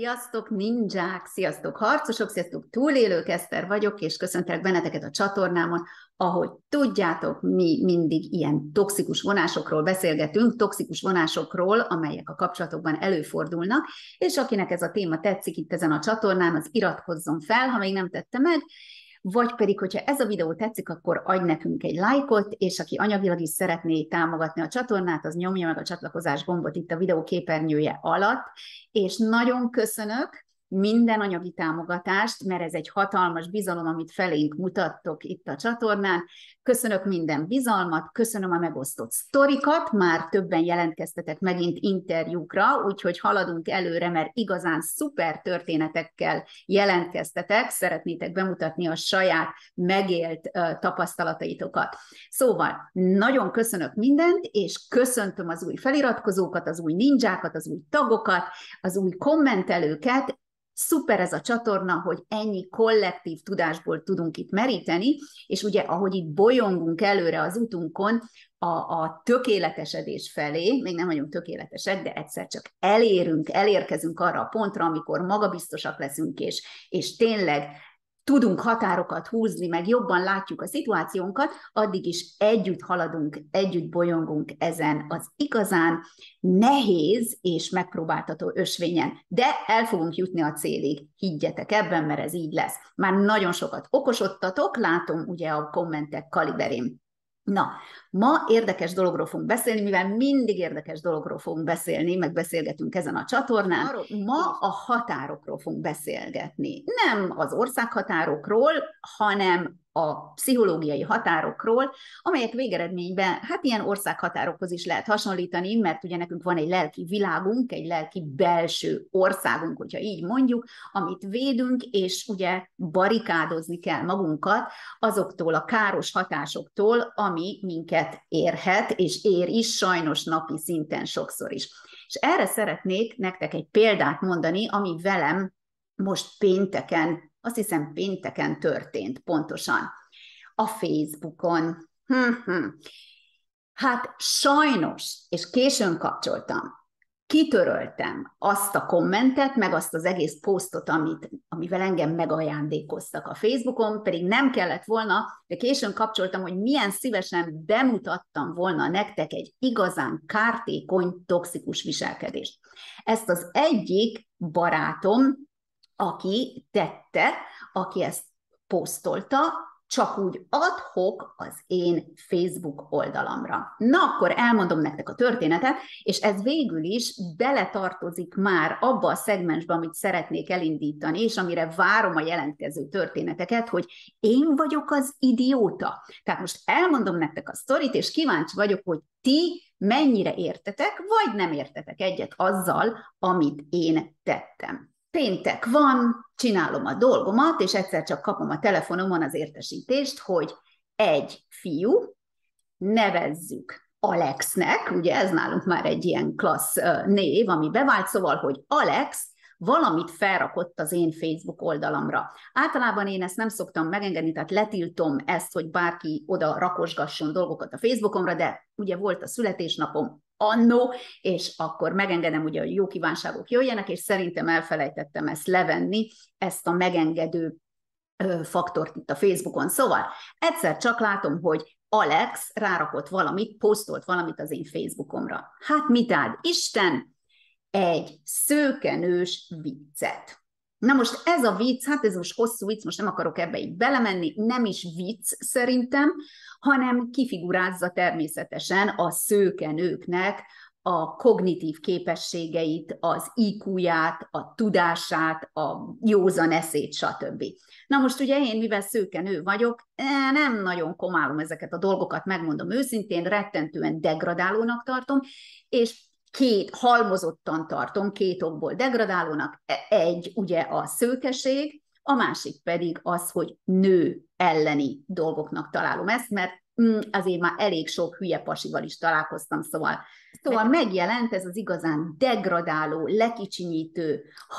Sziasztok, ninják, sziasztok, harcosok, sziasztok, túlélők, Eszter vagyok, és köszöntelek benneteket a csatornámon. Ahogy tudjátok, mi mindig ilyen toxikus vonásokról beszélgetünk, toxikus vonásokról, amelyek a kapcsolatokban előfordulnak, és akinek ez a téma tetszik itt ezen a csatornán, az iratkozzon fel, ha még nem tette meg, vagy pedig, hogyha ez a videó tetszik, akkor adj nekünk egy lájkot, és aki anyagilag is szeretné támogatni a csatornát, az nyomja meg a csatlakozás gombot itt a videó képernyője alatt, és nagyon köszönök minden anyagi támogatást, mert ez egy hatalmas bizalom, amit felénk mutattok itt a csatornán. Köszönök minden bizalmat, köszönöm a megosztott sztorikat, már többen jelentkeztetek megint interjúkra, úgyhogy haladunk előre, mert igazán szuper történetekkel jelentkeztetek, szeretnétek bemutatni a saját megélt tapasztalataitokat. Szóval nagyon köszönök mindent, és köszöntöm az új feliratkozókat, az új ninjákat, az új tagokat, az új kommentelőket. Szuper ez a csatorna, hogy ennyi kollektív tudásból tudunk itt meríteni, és ugye, ahogy itt bolyongunk előre az utunkon, a tökéletesedés felé, még nem vagyunk tökéletesek, de egyszer csak elérkezünk arra a pontra, amikor magabiztosak leszünk, és tényleg tudunk határokat húzni, meg jobban látjuk a szituációnkat, addig is együtt haladunk, együtt bolyongunk ezen az igazán nehéz és megpróbáltató ösvényen. De el fogunk jutni a célig, higgyetek ebben, mert ez így lesz. Már nagyon sokat okosodtatok, látom ugye a kommentek kaliberén. Na, ma érdekes dologról fogunk beszélni, mivel mindig érdekes dologról fogunk beszélni, meg beszélgetünk ezen a csatornán. Ma a határokról fogunk beszélgetni. Nem az országhatárokról, hanem a pszichológiai határokról, amelyek végeredményben, hát ilyen országhatárokhoz is lehet hasonlítani, mert ugye nekünk van egy lelki világunk, egy lelki belső országunk, hogyha így mondjuk, amit védünk, és ugye barikádozni kell magunkat azoktól a káros hatásoktól, ami minket érhet, és ér is sajnos napi szinten sokszor is. És erre szeretnék nektek egy példát mondani, ami velem most pénteken, azt hiszem pénteken történt pontosan a Facebookon. Hát sajnos, és későn kapcsoltam, kitöröltem azt a kommentet, meg azt az egész posztot, amivel engem megajándékoztak a Facebookon, pedig nem kellett volna, de későn kapcsoltam, hogy milyen szívesen bemutattam volna nektek egy igazán kártékony, toxikus viselkedést. Ezt az egyik barátom, aki tette, aki ezt posztolta, csak úgy ad-hoc az én Facebook oldalamra. Na, akkor elmondom nektek a történetet, és ez végül is beletartozik már abba a szegmensbe, amit szeretnék elindítani, és amire várom a jelentkező történeteket, hogy én vagyok az idióta. Tehát most elmondom nektek a sztorit, és kíváncsi vagyok, hogy ti mennyire értetek, vagy nem értetek egyet azzal, amit én tettem. Péntek van, csinálom a dolgomat, és egyszer csak kapom a telefonomon az értesítést, hogy egy fiú, nevezzük Alexnek, ugye ez nálunk már egy ilyen klassz név, ami bevált, szóval, hogy Alex valamit felrakott az én Facebook oldalamra. Általában én ezt nem szoktam megengedni, tehát letiltom ezt, hogy bárki oda rakosgasson dolgokat a Facebookomra, de ugye volt a születésnapom annó, és akkor megengedem, ugye, hogy jó kívánságok jöjjenek, és szerintem elfelejtettem ezt levenni, ezt a megengedő faktort itt a Facebookon. Szóval egyszer csak látom, hogy Alex rárakott valamit, posztolt valamit az én Facebookomra. Hát mit áld Isten? Egy szőkenős viccet. Na most ez a vicc, hát ez most hosszú vicc, most nem akarok ebbe így belemenni, nem is vicc szerintem, hanem kifigurázza természetesen a szőkenőknek a kognitív képességeit, az IQ-ját, a tudását, a józan eszét, stb. Na most ugye én, mivel szőkenő vagyok, nem nagyon komálom ezeket a dolgokat, megmondom őszintén, rettentően degradálónak tartom, és halmozottan tartom, két okból degradálónak, egy ugye a szőkeség, a másik pedig az, hogy nő elleni dolgoknak találom ezt, mert azért már elég sok hülye pasival is találkoztam, szóval megjelent ez az igazán degradáló, lekicsinyítő,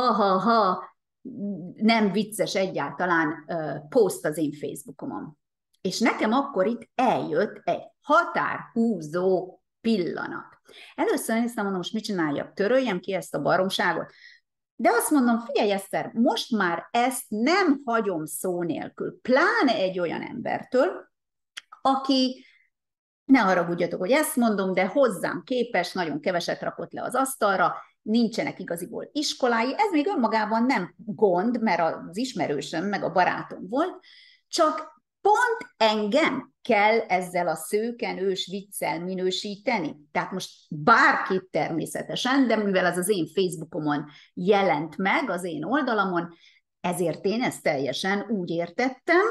nem vicces egyáltalán poszt az én Facebookomon. És nekem akkor itt eljött egy határhúzó pillanat. Először néztem, mondom, most mit csináljak, töröljem ki ezt a baromságot? De azt mondom, figyelj Eszter, most már ezt nem hagyom szó nélkül, pláne egy olyan embertől, aki, ne haragudjatok, hogy ezt mondom, de hozzám képes, nagyon keveset rakott le az asztalra, nincsenek igaziból iskolái, ez még önmagában nem gond, mert az ismerősöm, meg a barátom volt, csak pont engem kell ezzel a szőkenős viccel minősíteni. Tehát most bárkit természetesen, de mivel az én Facebookomon jelent meg, az én oldalamon, ezért én ezt teljesen úgy értettem,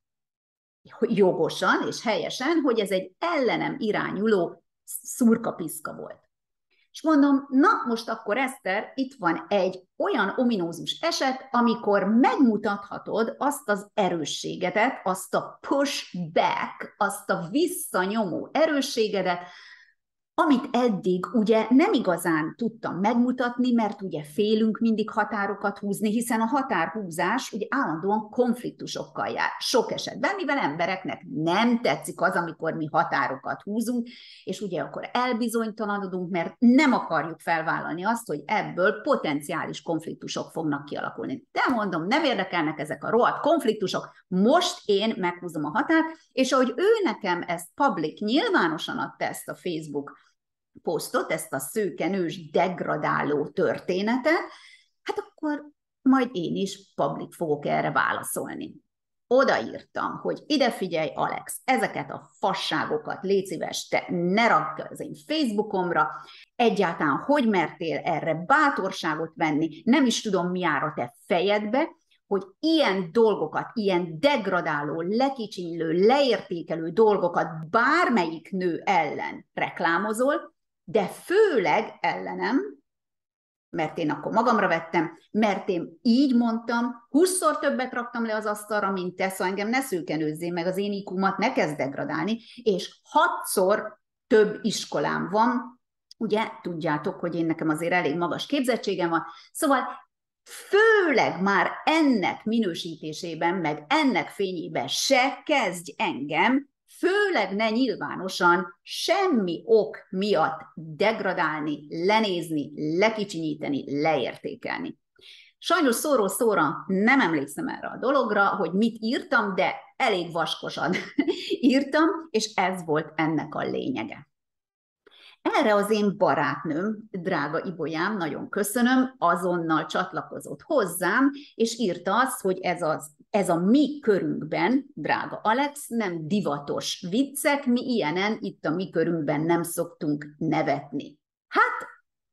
jogosan és helyesen, hogy ez egy ellenem irányuló szurkapiszka volt. És mondom, na most akkor Eszter, itt van egy olyan ominózus eset, amikor megmutathatod azt az erősségedet, azt a pushback, azt a visszanyomó erősségedet, amit eddig ugye nem igazán tudtam megmutatni, mert ugye félünk mindig határokat húzni, hiszen a határhúzás ugye állandóan konfliktusokkal jár. Sok esetben, mivel embereknek nem tetszik az, amikor mi határokat húzunk, és ugye akkor elbizonytalanodunk, mert nem akarjuk felvállalni azt, hogy ebből potenciális konfliktusok fognak kialakulni. De mondom, nem érdekelnek ezek a rohadt konfliktusok, most én meghúzom a határt, és ahogy ő nekem ezt public, nyilvánosan adta ezt a Facebook posztot, ezt a szőkenős degradáló történetet, hát akkor majd én is public fogok erre válaszolni. Odaírtam, hogy ide figyelj, Alex, ezeket a fasságokat légy szíves, te ne rakd az én Facebookomra, egyáltalán hogy mertél erre bátorságot venni, nem is tudom, mi jár a te fejedbe, hogy ilyen dolgokat, ilyen degradáló, lekicsinylő, leértékelő dolgokat bármelyik nő ellen reklámozol, de főleg ellenem, mert én akkor magamra vettem, mert én így mondtam, 20-szor többet raktam le az asztalra, mint te, szóval engem ne szőkenőzzél meg, az én IQ-mat ne kezd degradálni, és 6-szor több iskolám van, ugye, tudjátok, hogy én nekem azért elég magas képzettségem van, szóval főleg már ennek minősítésében, meg ennek fényében se kezdj engem, főleg ne nyilvánosan semmi ok miatt degradálni, lenézni, lekicsinyíteni, leértékelni. Sajnos szóról szóra nem emlékszem erre a dologra, hogy mit írtam, de elég vaskosan írtam, és ez volt ennek a lényege. Erre az én barátnőm, drága Ibolyám, nagyon köszönöm, azonnal csatlakozott hozzám, és írta azt, hogy ez a mi körünkben, drága Alex, nem divatos viccek, mi ilyenen itt a mi körünkben nem szoktunk nevetni. Hát,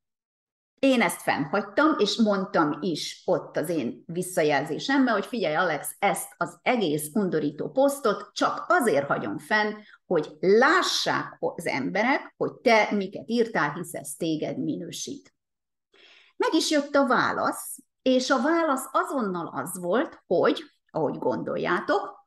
én ezt fennhagytam, és mondtam is ott az én visszajelzésemben, hogy figyelj Alex, ezt az egész undorító posztot csak azért hagyom fenn, hogy lássák az emberek, hogy te miket írtál, hisz ez téged minősít. Meg is jött a válasz, és a válasz azonnal az volt, hogy, ahogy gondoljátok,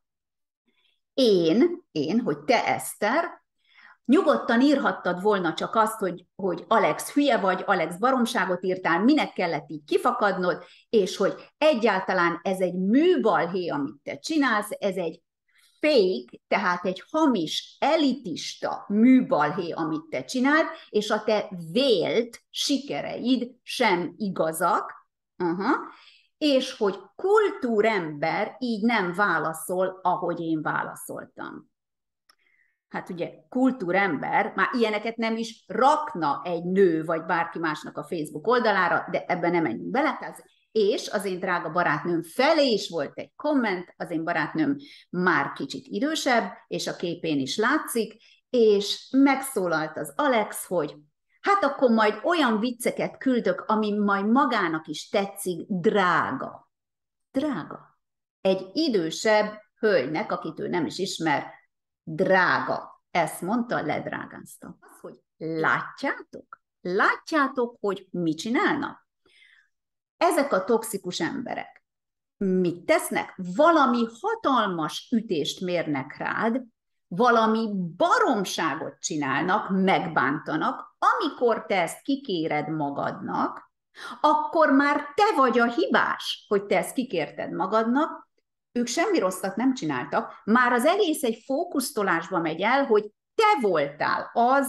hogy te Eszter, nyugodtan írhattad volna csak azt, hogy Alex hülye vagy, Alex baromságot írtál, minek kellett így kifakadnod, és hogy egyáltalán ez egy műbalhé, amit te csinálsz, ez egy fake, tehát egy hamis, elitista műbalhé, amit te csinálsz, és a te vélt sikereid sem igazak, és hogy kultúrember így nem válaszol, ahogy én válaszoltam. Hát ugye kultúrember, már ilyeneket nem is rakna egy nő, vagy bárki másnak a Facebook oldalára, de ebben nem menjünk bele. És az én drága barátnőm felé is volt egy komment, az én barátnőm már kicsit idősebb, és a képén is látszik, és megszólalt az Alex, hogy hát akkor majd olyan vicceket küldök, ami majd magának is tetszik, drága. Drága. Egy idősebb hölgynek, akit ő nem is ismer, drága. Ezt mondta, ledrágázta. Az, hogy látjátok? Látjátok, hogy mit csinálnak? Ezek a toxikus emberek mit tesznek? Valami hatalmas ütést mérnek rád, valami baromságot csinálnak, megbántanak, amikor te ezt kikéred magadnak, akkor már te vagy a hibás, hogy te ezt kikérted magadnak, ők semmi rosszat nem csináltak, már az egész egy fókusztolásba megy el, hogy te voltál az,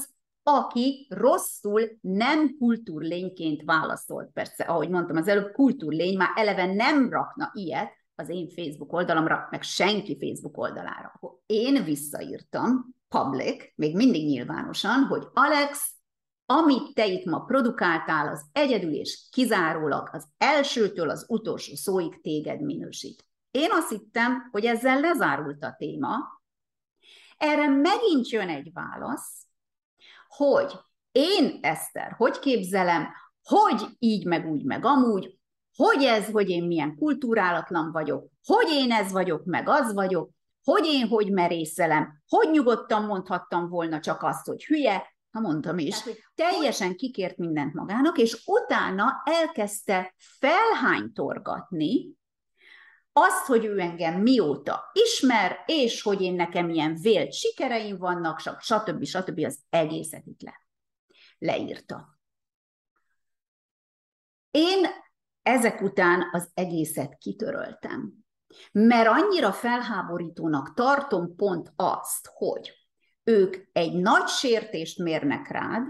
aki rosszul nem kultúrlényként válaszolt. Persze, ahogy mondtam az előbb, kultúrlény már eleve nem rakna ilyet az én Facebook oldalamra, meg senki Facebook oldalára. Én visszaírtam, public, még mindig nyilvánosan, hogy Alex, amit te itt ma produkáltál, az egyedül és kizárólag az elsőtől az utolsó szóig téged minősít. Én azt hittem, hogy ezzel lezárult a téma. Erre megint jön egy válasz, hogy én, Eszter, hogy képzelem, hogy így, meg úgy, meg amúgy, hogy ez, hogy én milyen kultúrálatlan vagyok, hogy én ez vagyok, meg az vagyok, hogy én hogy merészelem, hogy nyugodtan mondhattam volna csak azt, hogy hülye, ha mondtam is, teljesen kikért mindent magának, és utána elkezdte felhánytorgatni azt, hogy ő engem mióta ismer, és hogy én nekem ilyen vélt sikereim vannak, stb. Az egészet itt leírta. Én ezek után az egészet kitöröltem, mert annyira felháborítónak tartom pont azt, hogy ők egy nagy sértést mérnek rád,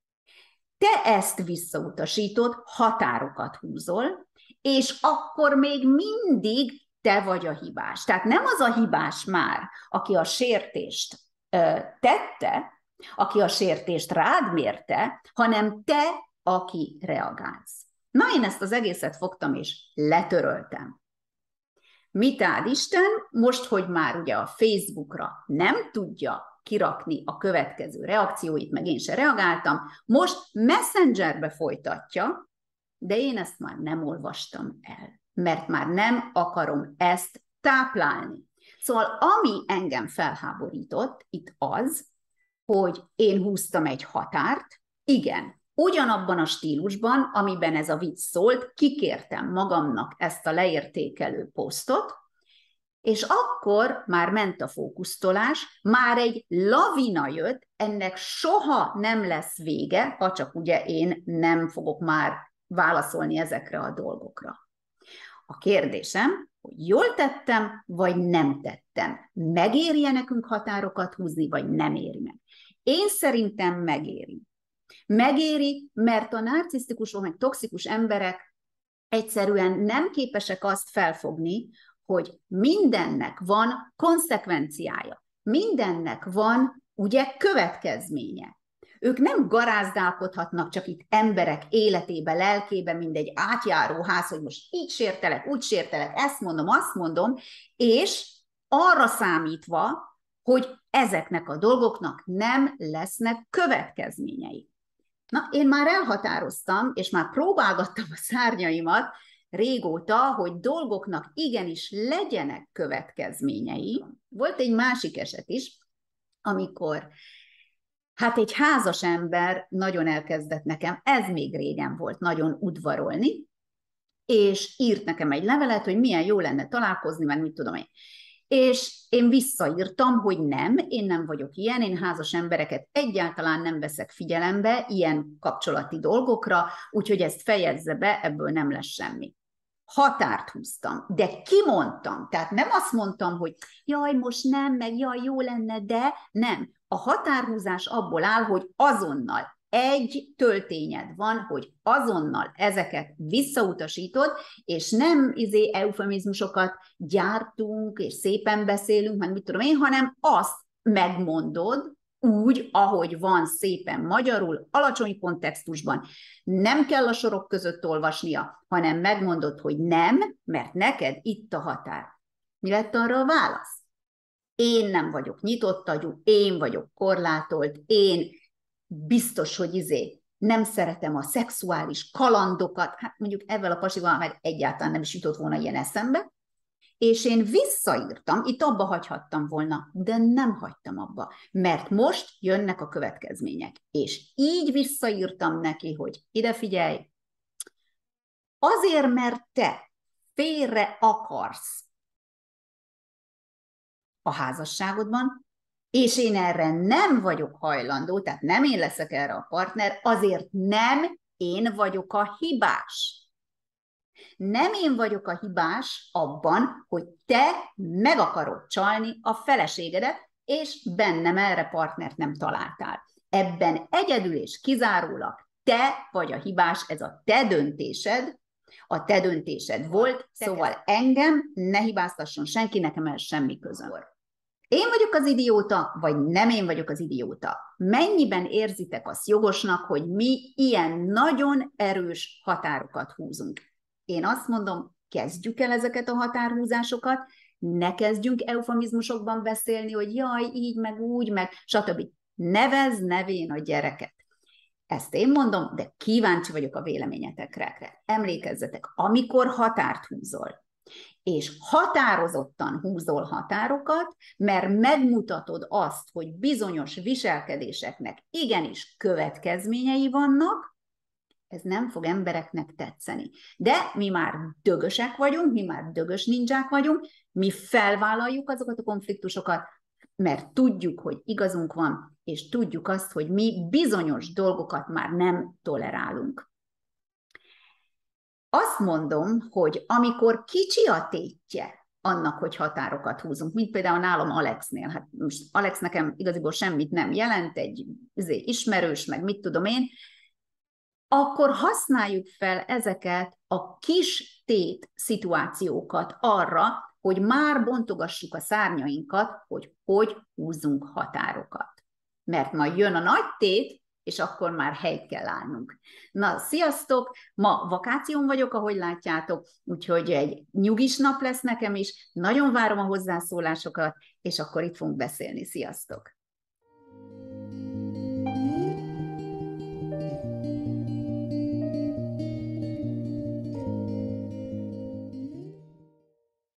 te ezt visszautasítod, határokat húzol, és akkor még mindig te vagy a hibás. Tehát nem az a hibás már, aki a sértést tette, aki a sértést rád mérte, hanem te, aki reagálsz. Na, én ezt az egészet fogtam és letöröltem. Mit áld Isten, most, hogy már ugye a Facebookra nem tudja kirakni a következő reakcióit, meg én se reagáltam, most Messengerbe folytatja, de én ezt már nem olvastam el, mert már nem akarom ezt táplálni. Szóval ami engem felháborított itt az, hogy én húztam egy határt, igen, ugyanabban a stílusban, amiben ez a vicc szólt, kikértem magamnak ezt a leértékelő posztot, és akkor már ment a fókusztolás, már egy lavina jött, ennek soha nem lesz vége, ha csak ugye én nem fogok már válaszolni ezekre a dolgokra. A kérdésem, hogy jól tettem, vagy nem tettem. Megéri-e nekünk határokat húzni, vagy nem éri meg? Én szerintem megéri. Megéri, mert a narcisztikus, meg toxikus emberek egyszerűen nem képesek azt felfogni, hogy mindennek van konszekvenciája. Mindennek van ugye következménye. Ők nem garázdálkodhatnak csak itt emberek életébe, lelkébe, mint egy átjáróház, hogy most így sértelek, úgy sértelek, ezt mondom, azt mondom, és arra számítva, hogy ezeknek a dolgoknak nem lesznek következményei. Na, én már elhatároztam, és már próbálgattam a szárnyaimat régóta, hogy dolgoknak igenis legyenek következményei. Volt egy másik eset is, amikor hát egy házas ember nagyon elkezdett nekem, ez még régen volt, nagyon udvarolni, és írt nekem egy levelet, hogy milyen jó lenne találkozni, meg mit tudom én. És én visszaírtam, hogy nem, én nem vagyok ilyen, én házas embereket egyáltalán nem veszek figyelembe ilyen kapcsolati dolgokra, úgyhogy ezt fejezze be, ebből nem lesz semmi. Határt húztam, de kimondtam, tehát nem azt mondtam, hogy jaj, most nem, meg jaj, jó lenne, de nem. A határhúzás abból áll, hogy azonnal egy töltényed van, hogy azonnal ezeket visszautasítod, és nem eufemizmusokat gyártunk, és szépen beszélünk, meg mit tudom én, hanem azt megmondod, úgy, ahogy van szépen magyarul, alacsony kontextusban, nem kell a sorok között olvasnia, hanem megmondod, hogy nem, mert neked itt a határ. Mi lett arra a válasz? Én nem vagyok nyitott agyú, én vagyok korlátolt, én biztos, hogy nem szeretem a szexuális kalandokat, hát mondjuk ezzel a pasival meg egyáltalán nem is jutott volna ilyen eszembe, és én visszaírtam, itt abba hagyhattam volna, de nem hagytam abba, mert most jönnek a következmények. És így visszaírtam neki, hogy ide figyelj, azért, mert te félre akarsz a házasságodban, és én erre nem vagyok hajlandó, tehát nem én leszek erre a partner, azért nem én vagyok a hibás. Nem én vagyok a hibás abban, hogy te meg akarod csalni a feleségedet, és bennem erre partnert nem találtál. Ebben egyedül és kizárólag te vagy a hibás, ez a te döntésed volt, szóval engem ne hibáztasson senki, nekem el semmi közöm. Én vagyok az idióta, vagy nem én vagyok az idióta? Mennyiben érzitek azt jogosnak, hogy mi ilyen nagyon erős határokat húzunk? Én azt mondom, kezdjük el ezeket a határhúzásokat, ne kezdjünk eufemizmusokban beszélni, hogy jaj, így, meg úgy, meg stb. Nevezd nevén a gyereket. Ezt én mondom, de kíváncsi vagyok a véleményetekre. Emlékezzetek, amikor határt húzol, és határozottan húzol határokat, mert megmutatod azt, hogy bizonyos viselkedéseknek igenis következményei vannak, ez nem fog embereknek tetszeni. De mi már dögösek vagyunk, mi már dögös nindzsák vagyunk, mi felvállaljuk azokat a konfliktusokat, mert tudjuk, hogy igazunk van, és tudjuk azt, hogy mi bizonyos dolgokat már nem tolerálunk. Azt mondom, hogy amikor kicsi a tétje annak, hogy határokat húzunk, mint például nálam Alexnél, hát most Alex nekem igaziból semmit nem jelent, egy ismerős, meg mit tudom én, akkor használjuk fel ezeket a kis tét szituációkat arra, hogy már bontogassuk a szárnyainkat, hogy húzzunk határokat. Mert majd jön a nagy tét, és akkor már helyt kell állnunk. Na, sziasztok! Ma vakáción vagyok, ahogy látjátok, úgyhogy egy nyugis nap lesz nekem is. Nagyon várom a hozzászólásokat, és akkor itt fogunk beszélni. Sziasztok!